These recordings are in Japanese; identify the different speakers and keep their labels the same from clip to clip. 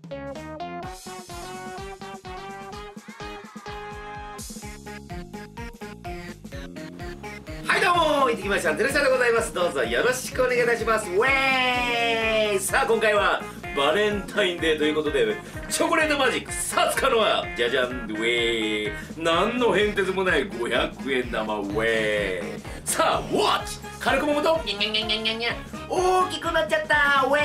Speaker 1: はいどうも、行ってきました。テレサでございます。どうぞよろしくお願いいたします。ウェーイ。さあ、今回はバレンタインデーということで、チョコレートマジック。さあ、使うのは、じゃじゃん、ウェーイ。何の変哲もない500円玉、ウェーイ。さあ、ウォッチ。軽くもむと、ニャニャニャニャニャニャ。大きくなっちゃった、ウェ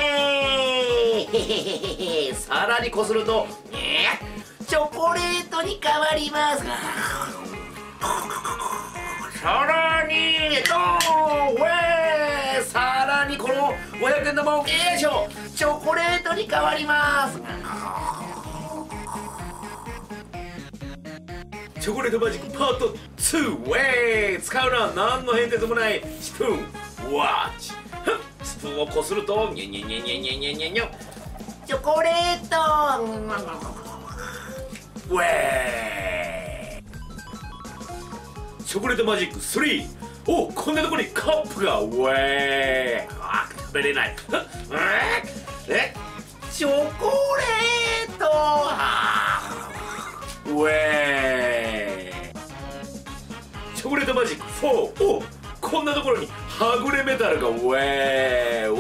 Speaker 1: ーイ。さらにこすると、チョコレートに変わります。さらにドーンウェー、さらにこの500円玉をよいしょ、チョコレートに変わります。チョコレートマジックパート2、ウェー、使うのは何の変哲もないスプーン。ワッチ。スプーンをこするとニャニャニャニャニャニャニャニャ、チョコレートウェー。チョコレートマジック3。お、こんなところにカップが。ウェー、食べれない。チョコレートウェー。チョコレートマジック4。お、こんなところにはぐれメタルが。ウェー